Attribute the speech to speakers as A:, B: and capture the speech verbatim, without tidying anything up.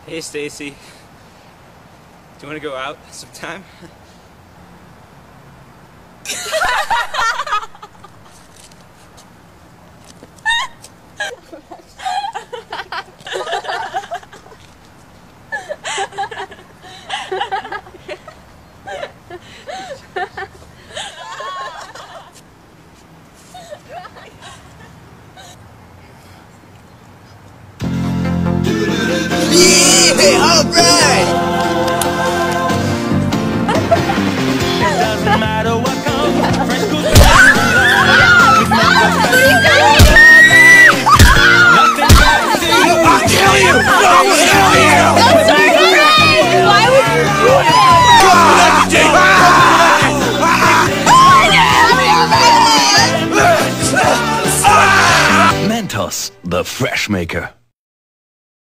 A: Hey Stacy, do you want to go out sometime?
B: Yeah, alright!
C: It doesn't matter what comes, fresh goes
B: I'll kill you! I'll kill you!
D: That's okay! Why would you do
C: Mentos, the fresh maker.